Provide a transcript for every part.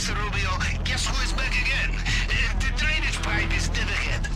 Mr. Rubio, guess who is back again? The drainage pipe is dead ahead.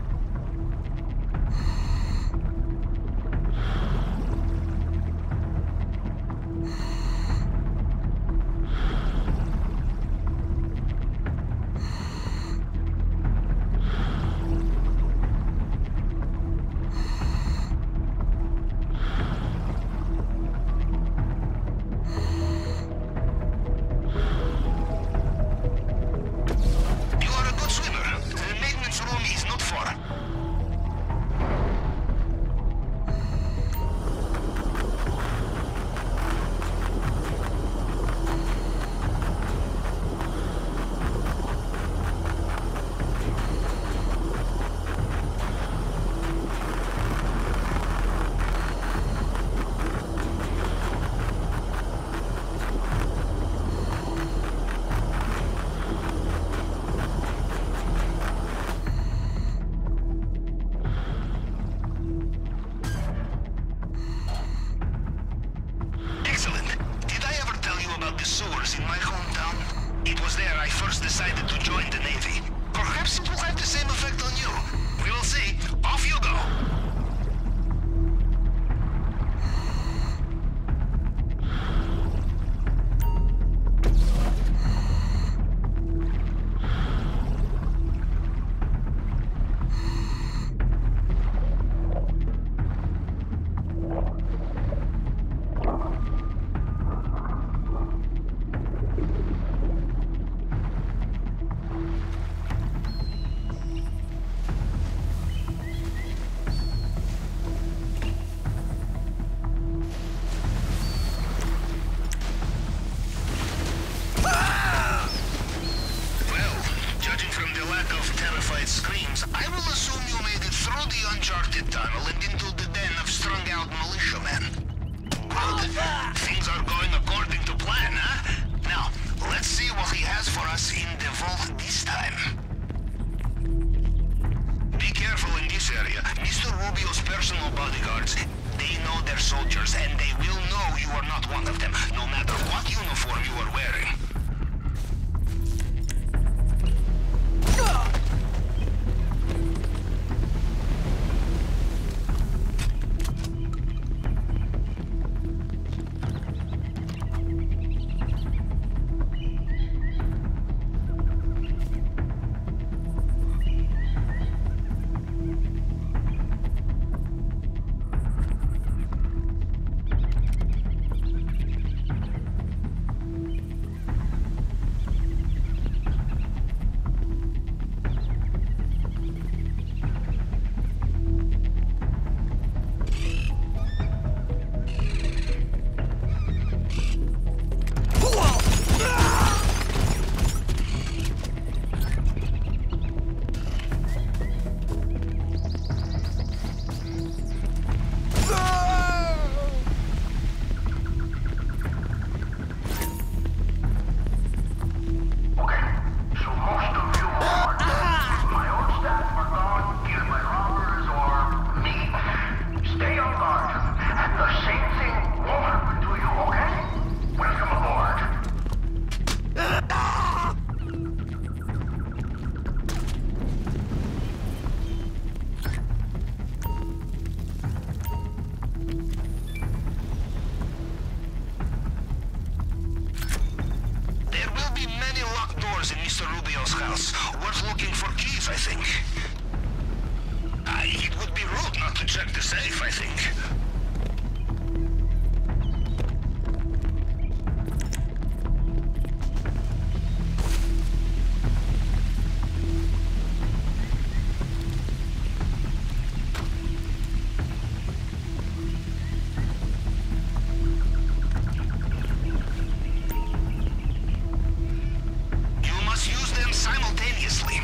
In my hometown, it was there I first decided to join the Navy. Perhaps it will have the same effect on you. We will see. Off you go. Screams, I will assume you made it through the uncharted tunnel and into the den of strung-out militiamen. Good. Things are going according to plan, huh? Now, let's see what he has for us in the vault this time. Be careful in this area. Mr. Rubio's personal bodyguards, they know their soldiers, and they will know you are not one of them, no matter what uniform you are wearing. In Mr. Rubio's house. Worth looking for keys, I think. It would be rude not to check the safe, I think. Simultaneously.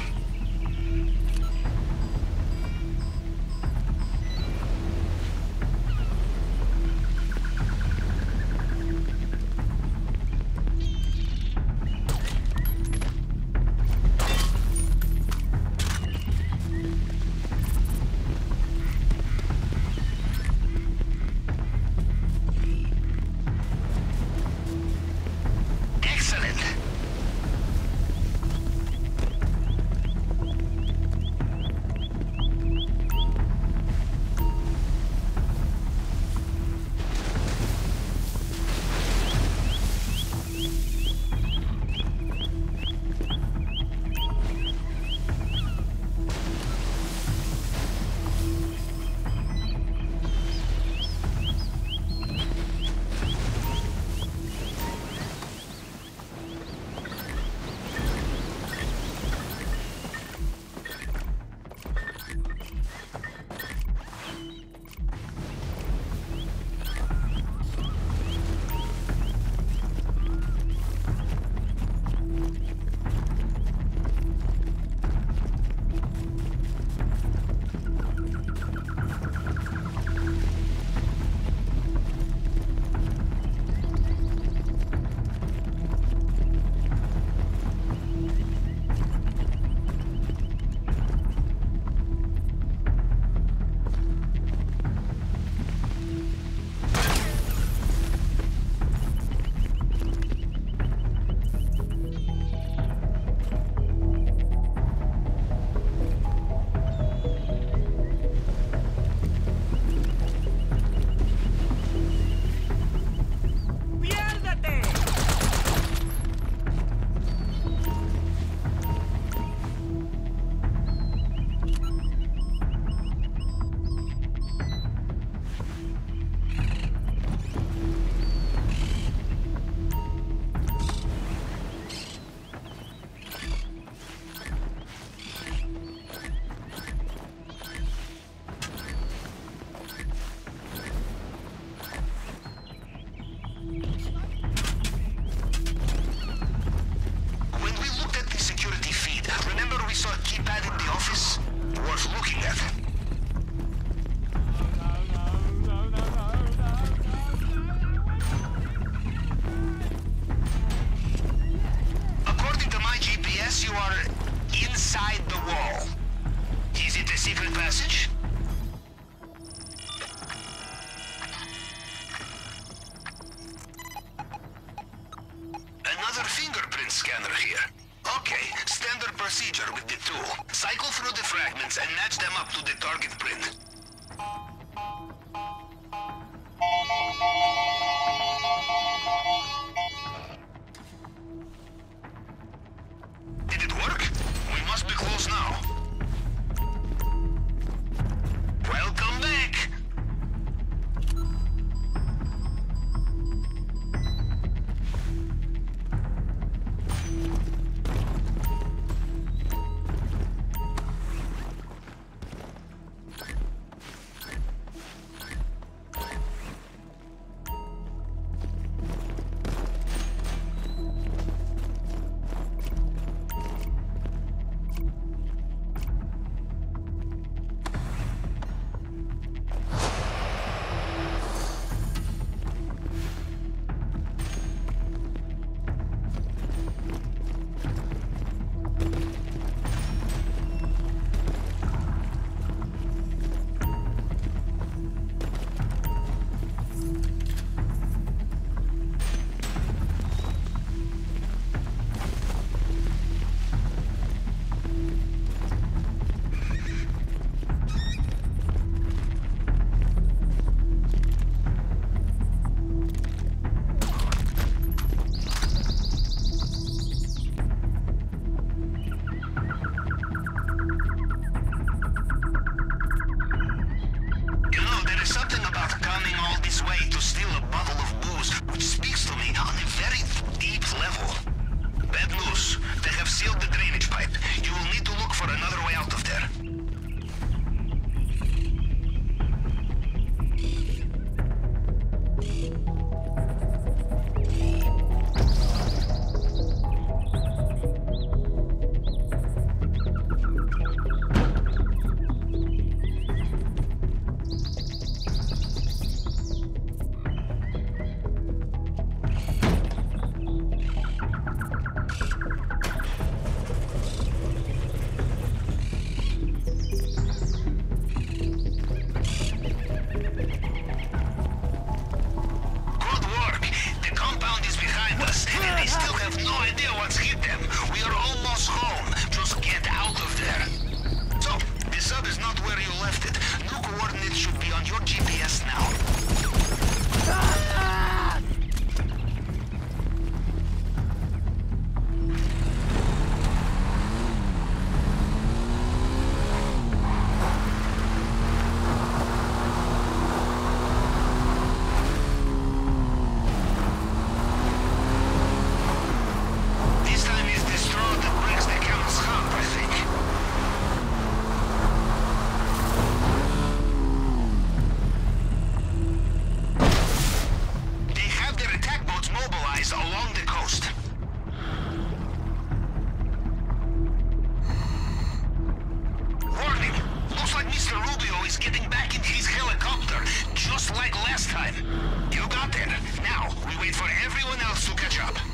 you are inside the wall. Is it a secret passage? Another fingerprint scanner here. Okay, standard procedure with the tool. Cycle through the fragments and match them up to the target print. Did it work? We must be close now. Welcome back! Just like last time. You got there. Now, we wait for everyone else to catch up.